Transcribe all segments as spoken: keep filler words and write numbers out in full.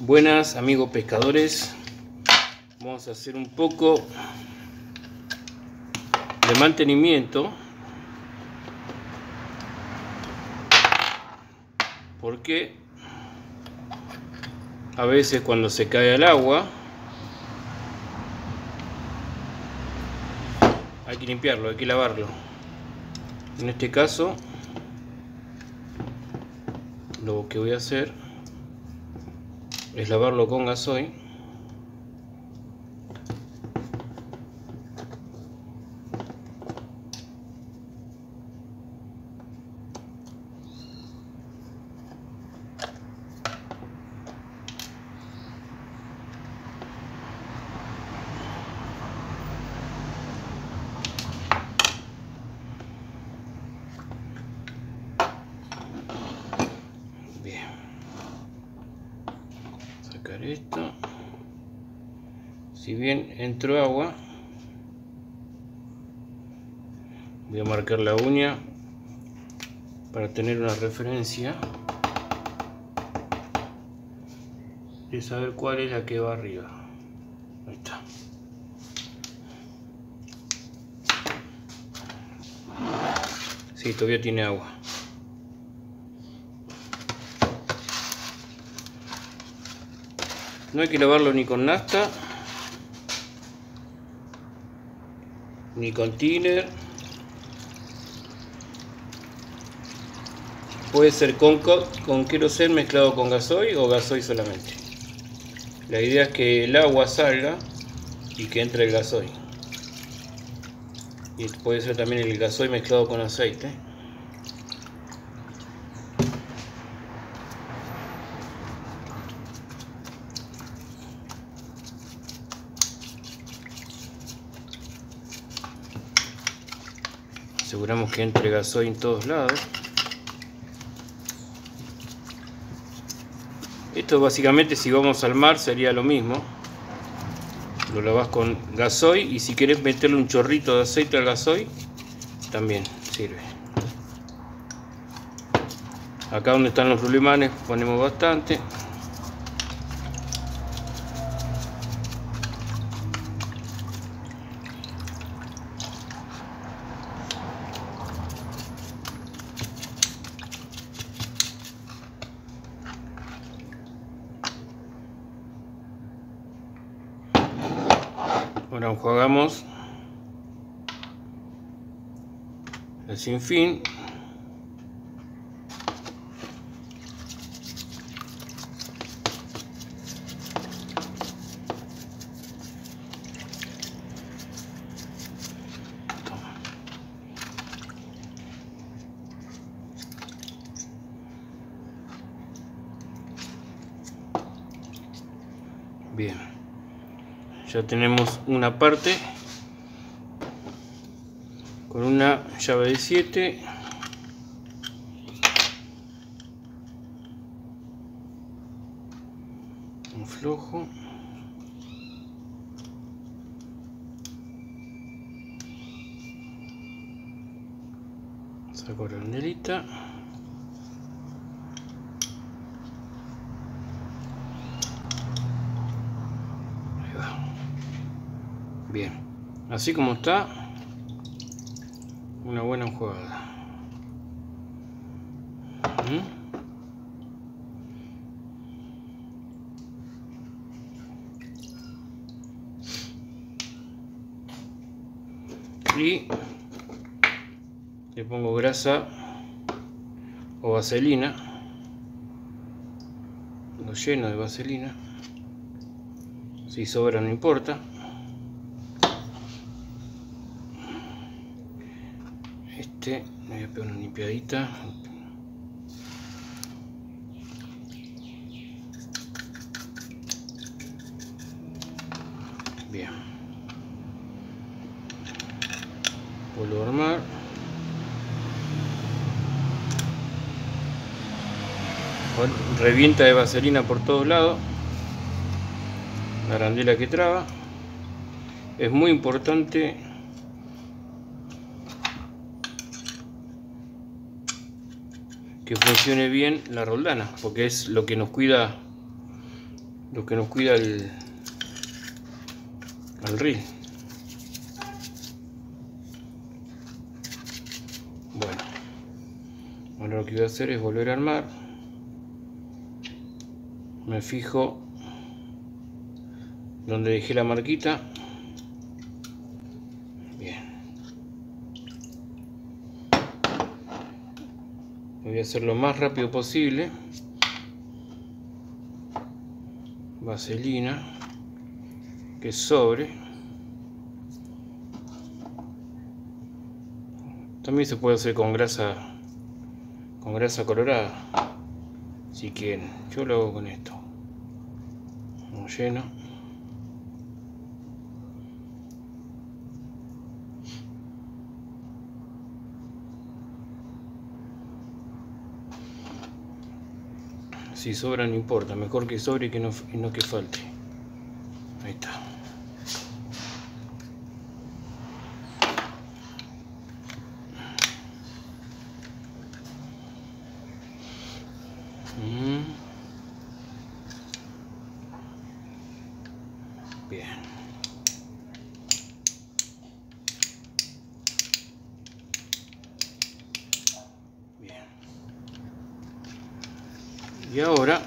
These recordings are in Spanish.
Buenas amigos pescadores, vamos a hacer un poco de mantenimiento porque a veces cuando se cae al agua hay que limpiarlo, hay que lavarlo. En este caso lo que voy a hacer es lavarlo con gasoil. Bien, sacar esto. Si bien entró agua, voy a marcar la uña para tener una referencia de saber cuál es la que va arriba. Ahí está. Sí, todavía tiene agua. No hay que lavarlo ni con nafta ni con thinner. Puede ser con, con queroseno mezclado con gasoil o gasoil solamente. La idea es que el agua salga y que entre el gasoil. Y puede ser también el gasoil mezclado con aceite. Aseguramos que entre gasoil en todos lados. Esto básicamente, si vamos al mar, sería lo mismo. Lo lavas con gasoil y si querés meterle un chorrito de aceite al gasoil, también sirve. Acá donde están los rulimanes ponemos bastante. Ahora enjuagamos el sinfín. Bien, ya tenemos una parte con una llave de siete. Un flojo. Saco la banderita. Bien, así como está, una buena enjuagada. ¿Mm? Y le pongo grasa o vaselina, lo lleno de vaselina, si sobra no importa. Este le voy a pegar una limpiadita. Bien, vuelvo a armar. Revienta de vaselina por todos lados, la arandela que traba. Es muy importante que funcione bien la roldana, porque es lo que nos cuida lo que nos cuida el, el reel. Bueno, ahora lo que voy a hacer es volver a armar. Me fijo donde dejé la marquita. Bien, voy a hacer lo más rápido posible. Vaselina que sobre. También se puede hacer con grasa con grasa colorada si quieren. Yo lo hago con esto. Lo lleno. Si sobra no importa, mejor que sobre y que no, y no que falte. Ahí está. Mm. Bien. Bien. Y ahora,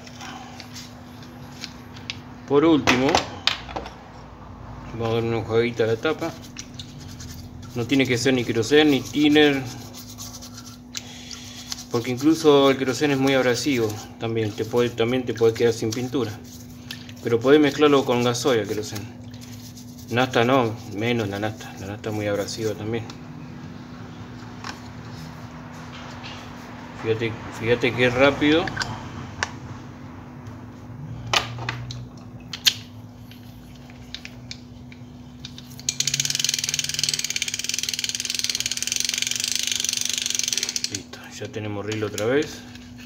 por último, vamos a dar una enjuaguita a la tapa. No tiene que ser ni queroseno ni thinner, porque incluso el queroseno es muy abrasivo. También te puede, también te puede quedar sin pintura. Pero podés mezclarlo con gasoil, el queroseno. Nafta no, menos la nafta. La nafta es muy abrasiva también. Fíjate, fíjate que rápido. Listo, ya tenemos reel otra vez.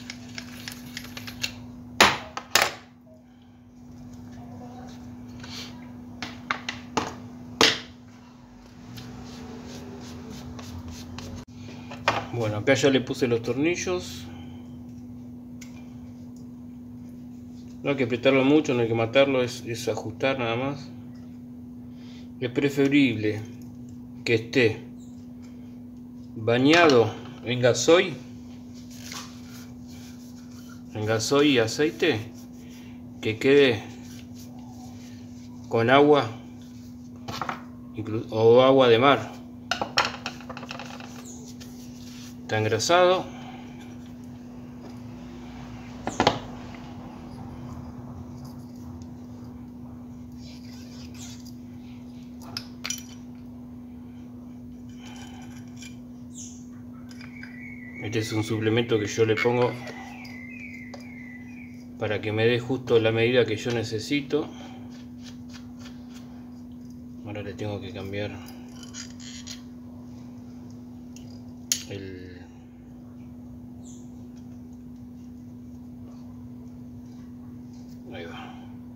Bueno, acá ya le puse los tornillos. No hay que apretarlo mucho, no hay que matarlo, es, es ajustar nada más. Es preferible que esté bañado en gasoil, en gasoil y aceite, que quede con agua o agua de mar. Está engrasado. Este es un suplemento que yo le pongo para que me dé justo la medida que yo necesito. Ahora le tengo que cambiar el ahí va.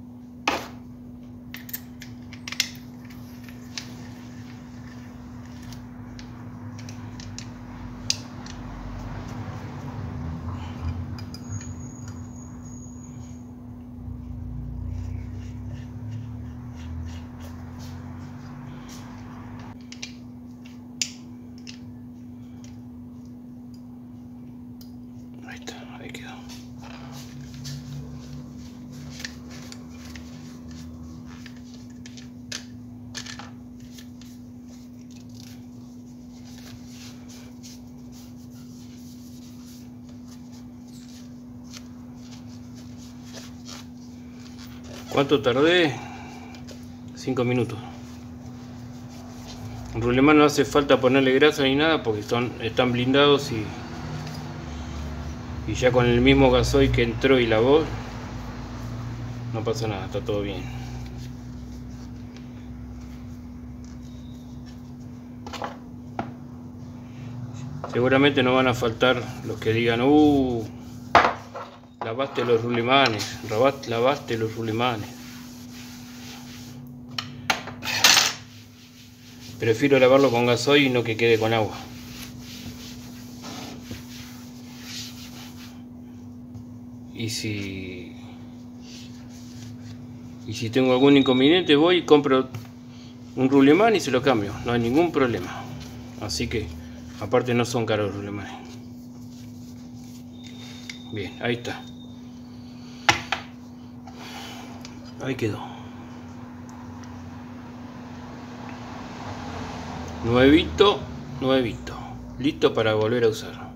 Ahí está, ahí quedó. ¿Cuánto tardé? cinco minutos. En Rulemán no hace falta ponerle grasa ni nada porque son, están blindados y, y ya con el mismo gasoil que entró y lavó, no pasa nada, está todo bien. Seguramente no van a faltar los que digan, uh, lavaste los rulemanes, lavaste los rulemanes. Prefiero lavarlo con gasoil y no que quede con agua. Y si Y si tengo algún inconveniente voy y compro un rulemán y se lo cambio, no hay ningún problema. Así que aparte no son caros los rulemanes. Bien, ahí está. Ahí quedó. Nuevito, nuevito. Listo para volver a usar.